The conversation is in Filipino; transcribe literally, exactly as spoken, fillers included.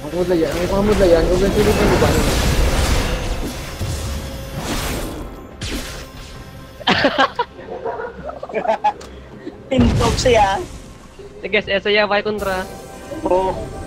Pangmudla yan. Ang pangmudla yan. Huwag ang silip ng iba. Tintog siya. Sige, esa ya, vai kontra. Oo.